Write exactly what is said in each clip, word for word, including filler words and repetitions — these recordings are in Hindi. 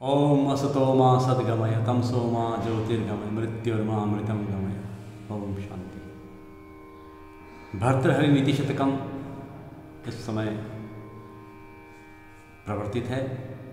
ओम असतो मा सद्गमय तमसो मा ज्योतिर्गमय मृत्युर्मा अमृतम गमय। ओम शांति। भर्तृहरि नीति शतकम इस समय प्रवर्तित है।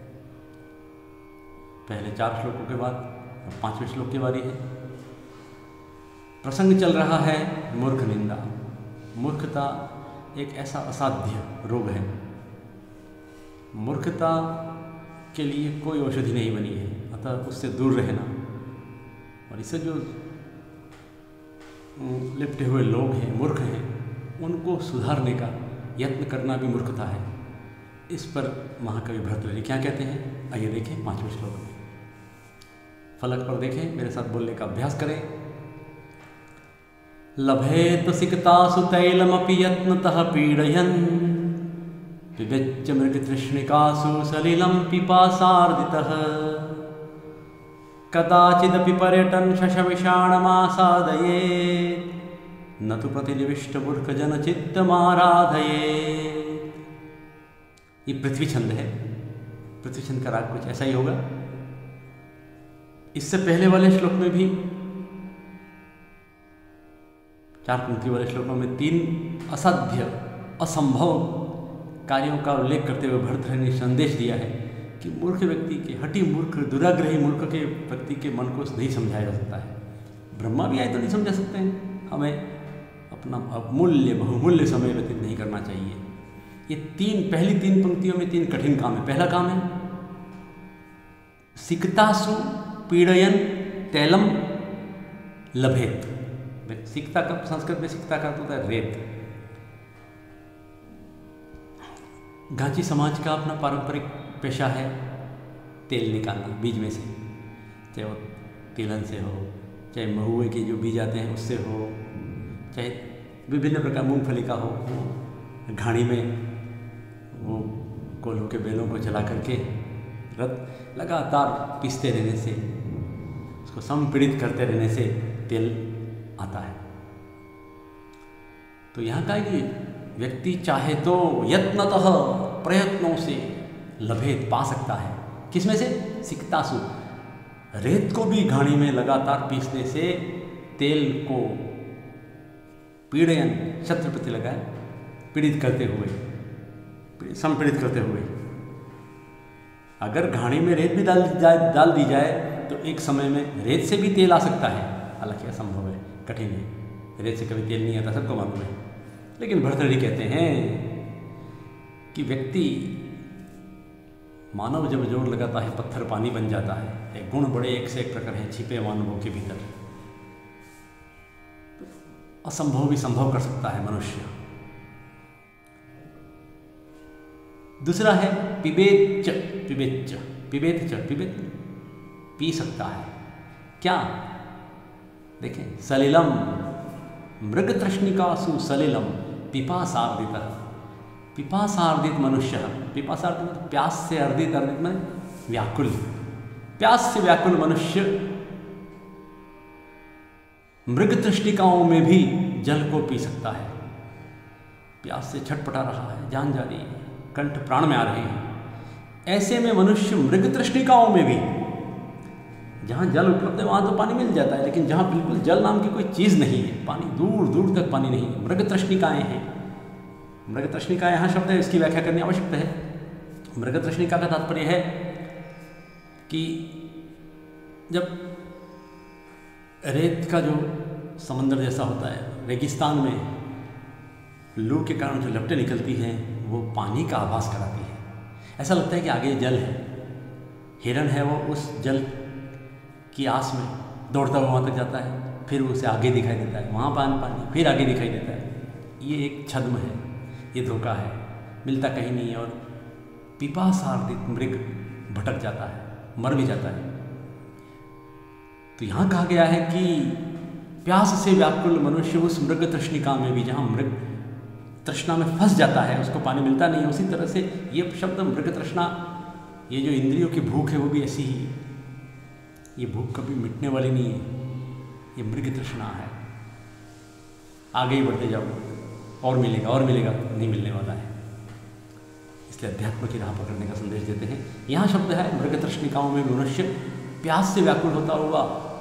पहले चार श्लोकों के बाद पांचवें श्लोक की बारी है। प्रसंग चल रहा है मूर्ख निंदा। मूर्खता एक ऐसा असाध्य रोग है। मूर्खता के लिए कोई औषधि नहीं बनी है, अतः उससे दूर रहना और इससे जो लिपटे हुए लोग हैं, मूर्ख हैं, उनको सुधारने का यत्न करना भी मूर्खता है। इस पर महाकवि भर्तृहरि क्या कहते हैं, आइए देखें पांचवें श्लोक में। फलक पर देखें, मेरे साथ बोलने का अभ्यास करें। लभेत सिकतासु तैलमपि यत्नतः पीडयन् पिबेच्च मृगतृष्णिकासु सलिलं पिपासार्दितः कदाचिदपि पर्यटन् शशविषाणमासादयेत् न तु प्रतिनिविष्टमूर्खजनचित्तमाराधयेत्। ये पृथ्वी छंद है। पृथ्वी छंद का राग कुछ ऐसा ही होगा। इससे पहले वाले श्लोक में भी, चार पंक्ति वाले श्लोकों में तीन असाध्य असंभव कार्यों का उल्लेख करते हुए भर्तृहरि ने संदेश दिया है कि मूर्ख व्यक्ति के, हठी मूर्ख, दुराग्रही मूर्ख के व्यक्ति के मन को नहीं समझाया जा सकता है। ब्रह्मा भी आए तो नहीं समझा सकते हैं। हमें अपना अमूल्य बहुमूल्य समय व्यतीत नहीं करना चाहिए। ये तीन, पहली तीन पंक्तियों में तीन कठिन काम है। पहला काम है सिकतासु पीडयन तैलम लभेत। सिकता का संस्कृत में सिकता का होता है रेत। घांची समाज का अपना पारंपरिक पेशा है तेल निकालना बीज में से, चाहे वो तिलन से हो, चाहे महुए के जो बीज आते हैं उससे हो, चाहे विभिन्न प्रकार मूंगफली का हो। घाणी में वो कोल्हू के बेलों को जला करके रत लगातार पीसते रहने से, उसको संपीड़ित करते रहने से तेल आता है। तो यहाँ का कि व्यक्ति चाहे तो यत्नतः, प्रयत्नों से लभेत, पा सकता है। किसमें से? सिकतासु, रेत को भी घाणी में लगातार पीसने से तेल को पीड़यन, शत्रु प्रति लगाए, पीड़ित करते हुए, संपीड़ित करते हुए। अगर घाणी में रेत भी डाल जाए डाल दी जाए तो एक समय में रेत से भी तेल आ सकता है। हालांकि असंभव है, कठिन है। रेत से कभी तेल नहीं आता, सबको मालूम है। लेकिन भर्तृहरि कहते हैं कि व्यक्ति, मानव जब जोर लगाता है पत्थर पानी बन जाता है। एक गुण बड़े एक से एक प्रकार हैं छिपे मानवों के भीतर। तो असंभव भी संभव कर सकता है मनुष्य। दूसरा है पिबेच्च, पिबेच्च, पिबेत च, पिबेत, पी सकता है। क्या? देखें, सलिलम मृगतृष्णिकासु सलिलम पिपासार्दितः। पिपासार्दित मनुष्य, पिपासार्दित प्यास से अर्दित, अर्दित में व्याकुल, प्यास से व्याकुल मनुष्य मृगतृष्णिकाओं में भी जल को पी सकता है। प्यास से छटपटा रहा है, जान जा रही है, कंठ प्राण में आ रहे हैं। ऐसे में मनुष्य मृगतृष्णिकाओं में भी, जहाँ जल उपलब्ध है वहाँ तो पानी मिल जाता है, लेकिन जहाँ बिल्कुल जल नाम की कोई चीज़ नहीं है, पानी दूर दूर तक पानी नहीं है, मृगतृष्णिकाएँ हैं। मृगतृष्णिका यहाँ शब्द है, इसकी व्याख्या करनी आवश्यक है। मृगतृष्णिका का तात्पर्य है कि जब रेत का जो समंदर जैसा होता है, रेगिस्तान में लू के कारण जो लपटें निकलती हैं वो पानी का आभास कराती है। ऐसा लगता है कि आगे जल है। हिरण है, वो उस जल की आस में दौड़ता हुआ वहाँ तक जाता है, फिर उसे आगे दिखाई देता है, वहाँ पानी पानी, फिर आगे दिखाई देता है। ये एक छद्म है, ये धोखा है, मिलता कहीं नहीं है। और पिपासार्दित मृग भटक जाता है, मर भी जाता है। तो यहाँ कहा गया है कि प्यास से व्याकुल मनुष्य उस मृग तृष्णिका में भी, जहाँ मृग तृष्णा में फंस जाता है, उसको पानी मिलता नहीं है, उसी तरह से ये शब्द मृग तृष्णा, ये जो इंद्रियों की भूख है वो भी ऐसी ही। ये भूख कभी मिटने वाली नहीं है, ये मृग तृष्णा है। आगे ही बढ़ते जाओ, और मिलेगा और मिलेगा, नहीं मिलने वाला है। इस इसलिए अध्यात्म की राह पकड़ने का संदेश देते हैं। यहाँ शब्द है मृगतृष्णिकाओं में मनुष्य प्यास से व्याकुल होता हुआ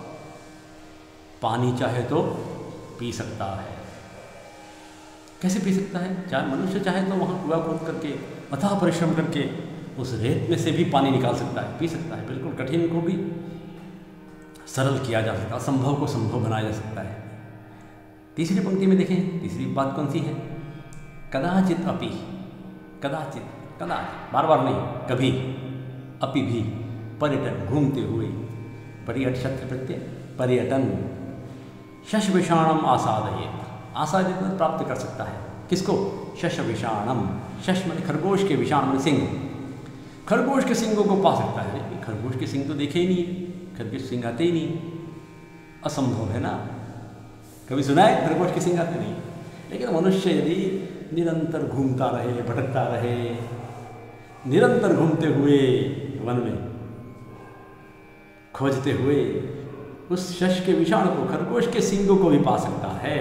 पानी चाहे तो पी सकता है। कैसे पी सकता है? चाहे मनुष्य चाहे तो वहाँ कुआं खोद करके अथाह परिश्रम करके उस रेत में से भी पानी निकाल सकता है, पी सकता है। बिल्कुल कठिन को भी सरल किया जा सकता है, असंभव को संभव बनाया जा सकता है। तीसरी पंक्ति में देखें, तीसरी बात कौन सी है? कदाचित अपि, कदाचित, कदाचित बार बार नहीं, कभी, अपि भी, पर्यटन घूमते हुए, पर्यट शब्द प्रत्यय पर्यटन, शश विषाणम आसादयेत, आसादित प्राप्त कर सकता है। किसको? शश विषाणम, शश माने खरगोश के, विषाण माने सिंह, खरगोश के सिंगों को पा सकता है। खरगोश के सिंग तो देखे ही नहीं है, खरगोश सिंह आते ही नहीं, असंभव है ना। कभी सुना है खरगोश के सिंग आते नहीं? लेकिन मनुष्य यदि निरंतर घूमता रहे, भटकता रहे, निरंतर घूमते हुए वन में खोजते हुए उस शश के विषाणु को, खरगोश के सिंगों को भी पा सकता है।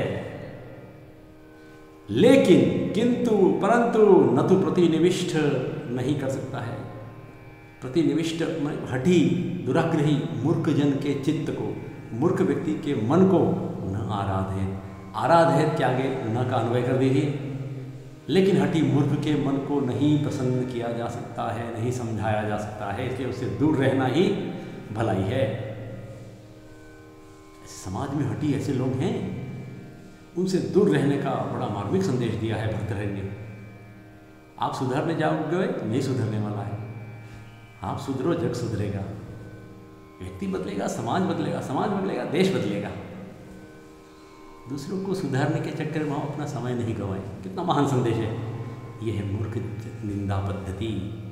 लेकिन किंतु परंतु न तो प्रतिनिविष्ट नहीं कर सकता है। प्रतिनिविष्ट हठी, दुराग्रही, मूर्ख जन के चित्त को, मूर्ख व्यक्ति के मन को न आराधे, आराधे के आगे न का अन्वय कर दीजिए। लेकिन हठी मूर्ख के मन को नहीं प्रसन्न किया जा सकता है, नहीं समझाया जा सकता है, इसलिए उससे दूर रहना ही भलाई है। समाज में हठी ऐसे लोग हैं, उनसे दूर रहने का बड़ा मार्मिक संदेश दिया है भर्तृहरि ने। आप सुधरने जाओगे नहीं सुधरने वाला है, आप सुधरो जग सुधरेगा, व्यक्ति बदलेगा, समाज बदलेगा, समाज बदलेगा, देश बदलेगा। दूसरों को सुधारने के चक्कर में आप अपना समय नहीं गंवाएं। कितना महान संदेश है। यह है मूर्ख निंदा पद्धति।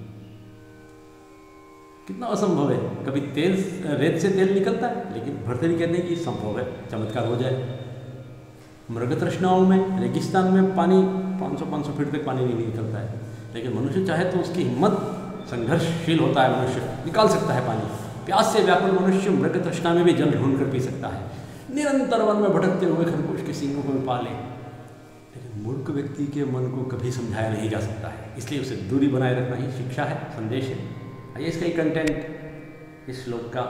कितना असंभव है। कभी तेल, रेत से तेल निकलता है, लेकिन भर्तृहरि कहते हैं कि संभव है, चमत्कार हो जाए। मृग तृष्णाओं में, रेगिस्तान में पानी पाँच सौ पाँच सौ फीट तक पानी नहीं निकलता है, लेकिन मनुष्य चाहे तो उसकी हिम्मत, संघर्षशील होता है मनुष्य, निकाल सकता है पानी। प्यास से व्याकुल मनुष्य मृग तृष्णा में भी जल ढूंढ कर पी सकता है। निरंतर वन में भटकते हुए खरगोश के सींगों को भी पाले, लेकिन मूर्ख व्यक्ति के मन को कभी समझाया नहीं जा सकता है, इसलिए उसे दूरी बनाए रखना ही शिक्षा है, संदेश है। आइए इसका ही कंटेंट, इस श्लोक का,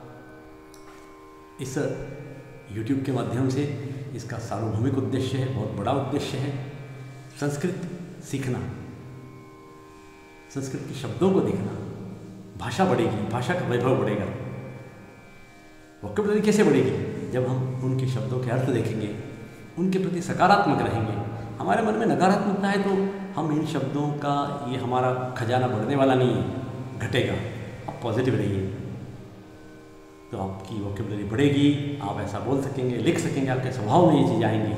इस यूट्यूब के माध्यम से इसका सार्वभौमिक उद्देश्य है, बहुत बड़ा उद्देश्य है। संस्कृत सीखना, संस्कृत के शब्दों को देखना, भाषा बढ़ेगी, भाषा का वैभव बढ़ेगा। वोकैबुलरी कैसे बढ़ेगी? जब हम उनके शब्दों के अर्थ देखेंगे, उनके प्रति सकारात्मक रहेंगे। हमारे मन में नकारात्मकता है तो हम इन शब्दों का, ये हमारा खजाना बढ़ने वाला नहीं है, घटेगा। आप पॉजिटिव रहिए तो आपकी वोकैबुलरी बढ़ेगी, आप ऐसा बोल सकेंगे, लिख सकेंगे, आपके स्वभाव में ये चीज़ें आएंगी।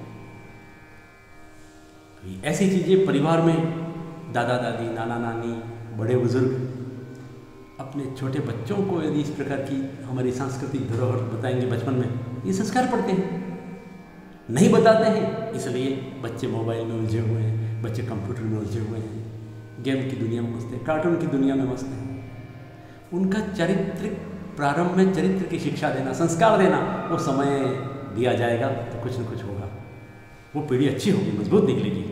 ऐसी चीज़ें परिवार में दादा दादी, नाना नानी, बड़े बुजुर्ग अपने छोटे बच्चों को यदि इस प्रकार की हमारी सांस्कृतिक धरोहर बताएंगे बचपन में, ये संस्कार पड़ते हैं। नहीं बताते हैं, इसलिए बच्चे मोबाइल में उलझे हुए हैं, बच्चे कंप्यूटर में उलझे हुए हैं, गेम की दुनिया में मस्त हैं, कार्टून की दुनिया में मस्त हैं। उनका चारित्रिक प्रारंभ में चरित्र की शिक्षा देना, संस्कार देना, वो समय दिया जाएगा तो कुछ न कुछ होगा, वो पीढ़ी अच्छी होगी, मजबूत निकलेगी।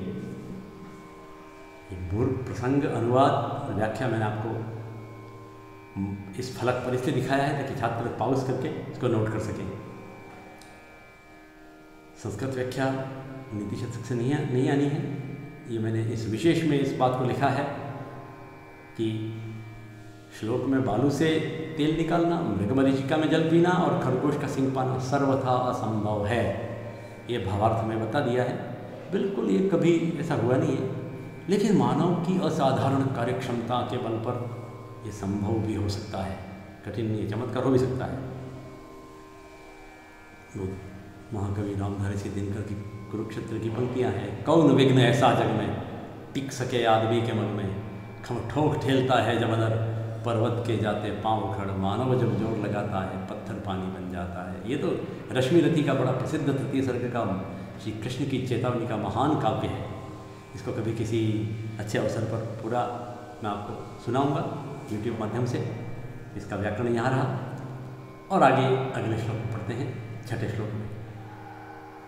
पूर्व प्रसंग, अनुवाद, व्याख्या मैंने आपको इस फलक पर इसलिए दिखाया है ताकि छात्र पाउस करके इसको नोट कर सकें। संस्कृत व्याख्या नीति शतक से नहीं नहीं आनी है, ये मैंने इस विशेष में इस बात को लिखा है कि श्लोक में बालू से तेल निकालना, मृगमरीचिका में जल पीना और खरगोश का सिंग पाना सर्वथा असंभव है, ये भावार्थ में बता दिया है। बिल्कुल ये कभी ऐसा हुआ नहीं है, लेकिन मानव की असाधारण कार्यक्षमता के बल पर यह संभव भी हो सकता है। कठिन नहीं, चमत्कार हो भी सकता है। वो महाकवि रामधारी सिंह दिनकर की कुरुक्षेत्र की पंक्तियाँ हैं, कौन विघ्न ऐसा जग में टिक सके आदमी के मन में, खम ठोक ठेलता है जब अदर पर्वत के जाते पाँव खड़, मानव जब जोर लगाता है पत्थर पानी बन जाता है। ये तो रश्मि रति का बड़ा प्रसिद्ध तृतीय सर्ग का श्री कृष्ण की चेतावनी का महान काव्य है। इसको कभी किसी अच्छे अवसर पर पूरा मैं आपको सुनाऊंगा यूट्यूब माध्यम से। इसका व्याकरण यहाँ रहा और आगे अगले श्लोक पढ़ते हैं, छठे श्लोक में।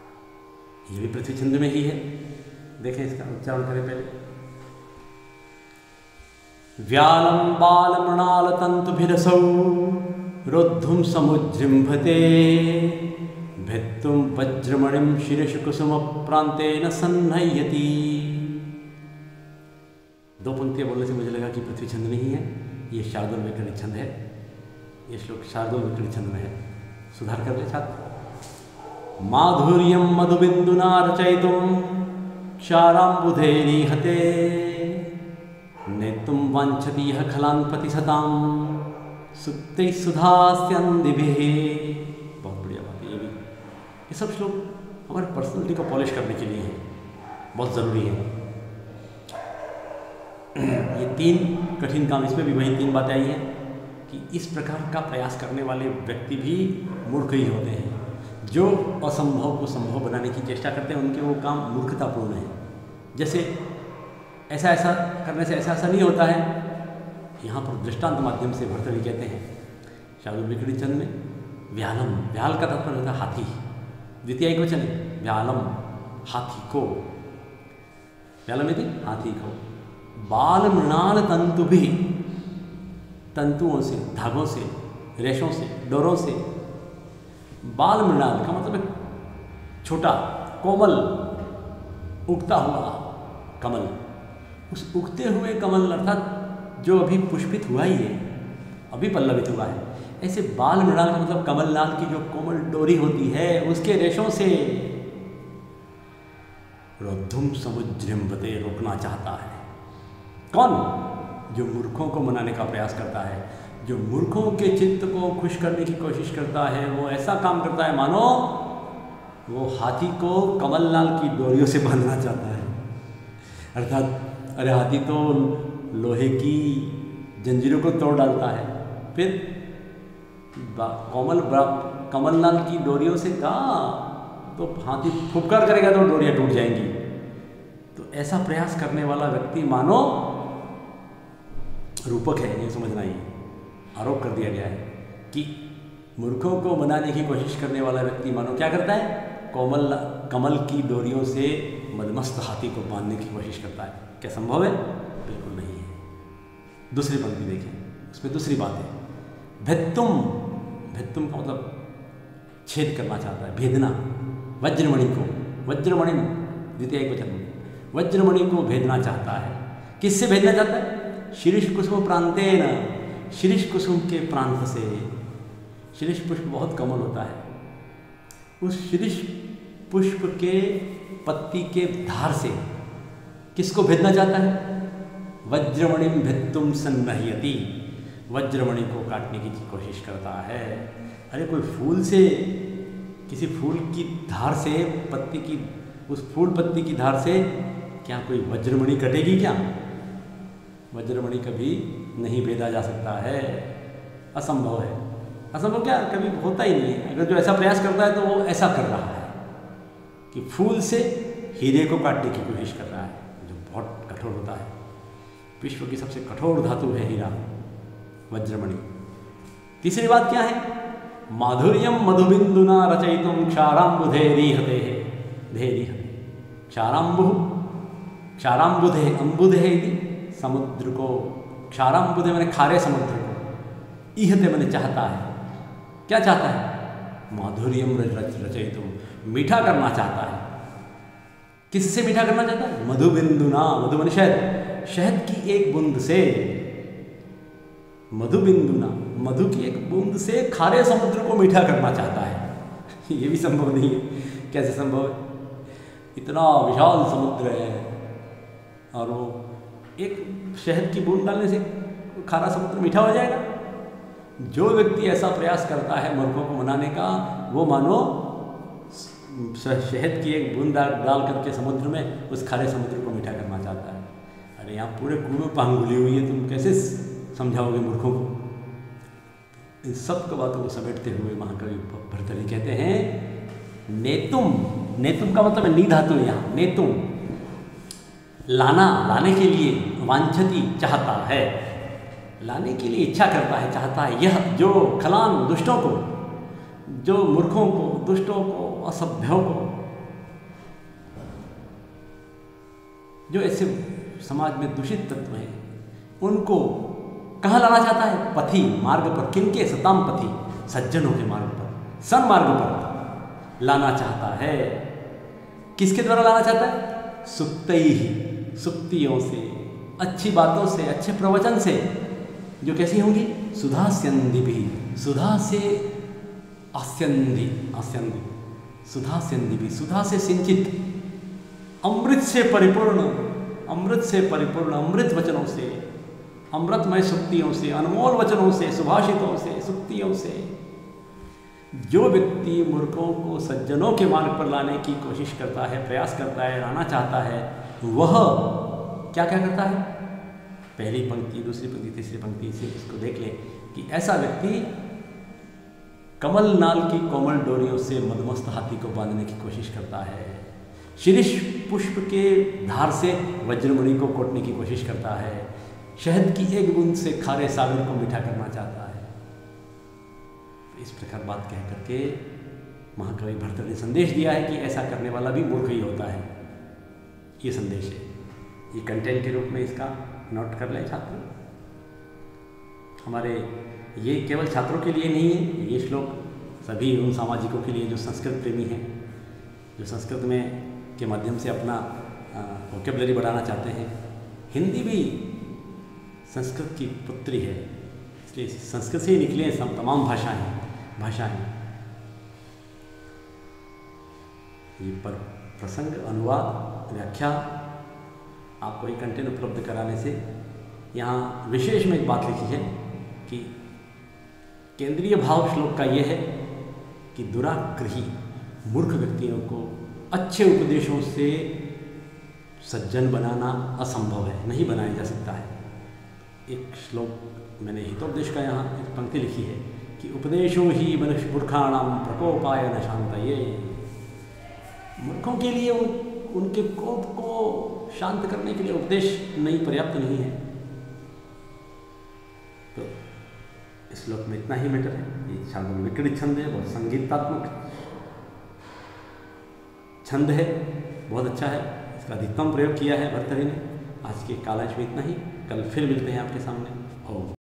ये भी पृथ्वी छंद में ही है, देखें इसका उच्चारण करें पहले। व्यालं बालमृणालतन्तुभिरसौ रोद्धुं समुजृम्भते भित्तुं वज्रमणिं शिरशकुसुमप्रान्तेन सन्नह्यति। दो पंक्तियाँ बोलने से मुझे लगा कि पृथ्वी छंद नहीं है, ये शार्दूल वैकरणिक छंद है। ये श्लोक शार्दूल वैकरणिक छंद में है, सुधार कर ले छात्र। माधुर्यं मधुबिंदुना रचयितुं क्षाराम्बुधेरीहते नेतुं वाञ्छति यः खलान्पति सतां सुप्तैः सुधास्यन्दिभिः। बहुत बढ़िया बात है ये भी। ये सब श्लोक हमारे पर्सनैलिटी को पॉलिश करने के लिए हैं, बहुत ज़रूरी है। ये तीन कठिन काम, इसमें भी वही तीन बातें आई हैं कि इस प्रकार का प्रयास करने वाले व्यक्ति भी मूर्ख ही होते हैं। जो असंभव को संभव बनाने की चेष्टा करते हैं उनके वो काम मूर्खतापूर्ण है। जैसे ऐसा ऐसा करने से ऐसा ऐसा नहीं होता है। यहाँ पर दृष्टांत माध्यम से भर्तृहरि कहते हैं शार्दूल वैकरणिक छंद में, व्यालम, व्याल का तात्पर्य होता है हाथी, द्वितीय एक वचन है व्यालम, हाथी को, व्यालम यदि हाथी को, बाल मृणाल तंतु भी, तंतुओं से, धागों से, रेशों से, डोरों से। बाल मृणाल का मतलब है छोटा कोमल उगता हुआ कमल। उस उगते हुए कमल अर्थात जो अभी पुष्पित हुआ ही है, अभी पल्लवित हुआ है, ऐसे बाल मृणाल का मतलब कमलनाल की जो कोमल डोरी होती है उसके रेशों से रोद्धुम समुजृम्भते, रोकना चाहता है। कौन? जो मूर्खों को मनाने का प्रयास करता है, जो मूर्खों के चित्त को खुश करने की कोशिश करता है, वो ऐसा काम करता है मानो वो हाथी को कमलनाल की डोरियों से बांधना चाहता है। अर्थात अरे हाथी तो लोहे की जंजीरों को तोड़ डालता है, फिर कोमल कमलनाल की डोरियों से कहा तो हाथी फुफकार करेगा तो डोरियां टूट जाएंगी। तो ऐसा प्रयास करने वाला व्यक्ति मानो रूपक है, ये समझना ही आरोप कर दिया गया है कि मूर्खों को मनाने की कोशिश करने वाला व्यक्ति मानो क्या करता है, कोमल कमल की डोरियों से मदमस्त हाथी को बांधने की कोशिश करता है। क्या संभव है? बिल्कुल नहीं है। दूसरी पंक्ति देखें, उसमें दूसरी बात है भित्तुम। भित्तुम का मतलब छेद करना चाहता है, भेदना। वज्रमणि को, वज्रमणि द्वितीय एक वचन में, वज्रमणि को भेदना चाहता है। किससे भेदना चाहता है? शिरीष कुसुम प्रांतेन, शिरीष कुसुम के प्रांत से। शिरीष पुष्प बहुत कोमल होता है, उस शिरीष पुष्प के पत्ती के धार से किसको भेदना चाहता है? वज्रमणिम भित्तुम सन्नह्यति, वज्रमणि को काटने की कोशिश करता है। अरे कोई फूल से, किसी फूल की धार से, पत्ती की, उस फूल पत्ती की धार से क्या कोई वज्रमणि कटेगी क्या? वज्रमणि कभी नहीं भेदा जा सकता है, असंभव है। असंभव क्या, कभी होता ही नहीं है। अगर जो ऐसा प्रयास करता है तो वो ऐसा कर रहा है कि फूल से हीरे को काटने की कोशिश कर रहा है, जो बहुत कठोर होता है। विश्व की सबसे कठोर धातु है हीरा, वज्रमणि। तीसरी बात क्या है? माधुर्यम मधुबिंदुना रचयितुम क्षाराम्बुधेरीहते, धेरीहते, क्षाराम्बु, क्षाराम्बुधे, अम्बुधे समुद्र को, क्षाराम्बुधे मैंने खारे समुद्र को, इहते मैंने चाहता है। क्या चाहता है? माधुर्यम रचयितुम, मीठा करना चाहता है। किससे मीठा करना चाहता है? मधुबिंदुना, मधु माने शहद, शहद की एक बूंद से, मधुबिंदुना, मधु की एक बूंद से खारे समुद्र को मीठा करना चाहता है। ये भी संभव नहीं है। कैसे संभव है? इतना विशाल समुद्र है और वो एक शहद की बूंद डालने से खारा समुद्र मीठा हो जाएगा। जो व्यक्ति ऐसा प्रयास करता है मूर्खों को मनाने का, वो मानो शहद की एक बूंद डाल डाल करके समुद्र में उस खारे समुद्र को मीठा करना चाहता है। अरे यहाँ पूरे कुएं पांगुली हुई है, तुम कैसे समझाओगे मूर्खों को? इन सब बातों को समेटते हुए महाकवि भर्तृहरि कहते हैं नेतुम। नेतुम का मतलब है नी धातु, यहाँ नेतुम लाना, लाने के लिए, वांछति चाहता है, लाने के लिए इच्छा करता है, चाहता है। यह जो खलान, दुष्टों को, जो मूर्खों को, दुष्टों को, असभ्यों को, जो ऐसे समाज में दूषित तत्व हैं, उनको कहाँ लाना चाहता है? पथि, मार्ग पर। किनके? सताम पथि, सज्जनों के मार्ग पर, सन्मार्ग पर लाना चाहता है। किसके द्वारा लाना चाहता है? सुक्तैः, सुक्तियों से, अच्छी बातों से, अच्छे प्रवचन से, जो कैसी होंगी? सुधा स्यन्दिभिः, सुधा से आस्यन्दी, आस्यन्दी, सुधा स्यन्दिभिः, सुधा से सिंचित, अमृत से परिपूर्ण, अमृत से परिपूर्ण, अमृत वचनों से, अमृतमय सुक्तियों से, अनमोल वचनों से, सुभाषितों से, सुक्तियों से। जो व्यक्ति मूर्खों को सज्जनों के मार्ग पर लाने की कोशिश करता है, प्रयास करता है, लाना चाहता है, वह क्या क्या करता है? पहली पंक्ति, दूसरी पंक्ति, तीसरी पंक्ति से इसको देख ले कि ऐसा व्यक्ति कमल नाल की कोमल डोरियों से मदमस्त हाथी को बांधने की कोशिश करता है, शिरीष पुष्प के धार से वज्रमणि को कोटने की कोशिश करता है, शहद की एक बूंद से खारे सागर को मीठा करना चाहता है। इस प्रकार बात कह करके महाकवि भर्तृहरि ने संदेश दिया है कि ऐसा करने वाला भी मूर्ख ही होता है। ये संदेश है, ये कंटेंट के रूप में इसका नोट कर लें छात्र। हमारे ये केवल छात्रों के लिए नहीं है, ये श्लोक सभी उन सामाजिकों के लिए जो संस्कृत प्रेमी हैं, जो संस्कृत में के माध्यम से अपना वोकेबलरी बढ़ाना चाहते हैं। हिंदी भी संस्कृत की पुत्री है, इसलिए संस्कृत से ही निकले सब तमाम भाषाएं भाषाएं ये पर प्रसंग, अनुवाद, व्याख्या आपको ये कंटेंट उपलब्ध कराने से यहाँ विशेष में एक बात लिखी है कि केंद्रीय भाव श्लोक का ये है कि दुराग्रही मूर्ख व्यक्तियों को अच्छे उपदेशों से सज्जन बनाना असंभव है, नहीं बनाया जा सकता है। एक श्लोक मैंने हितोपदेश का यहाँ एक पंक्ति लिखी है कि उपदेशो ही मनुष्य मूर्खाणाम प्रकोपाय न शांतये। मूर्खों के लिए उन, उनके क्रोध को शांत करने के लिए उपदेश नहीं, पर्याप्त नहीं है। तो इस श्लोक में इतना ही मैटर है। ये छंद विकृत छंद है, बहुत संगीतात्मक छंद है, बहुत अच्छा है। इसका अधिकतम प्रयोग किया है भर्तृहरि ने। आज के कालांश में इतना ही, कल फिर मिलते हैं आपके सामने। ओम।